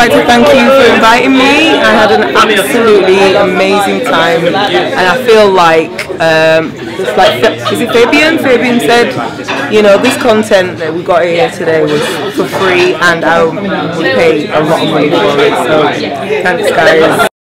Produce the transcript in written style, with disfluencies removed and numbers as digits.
like to thank you for inviting me. I had an absolutely amazing time, and I feel like, is it Fabian? Fabian said, you know, this content that we got here today was for free, and I would pay a lot of money for it. So thanks, guys.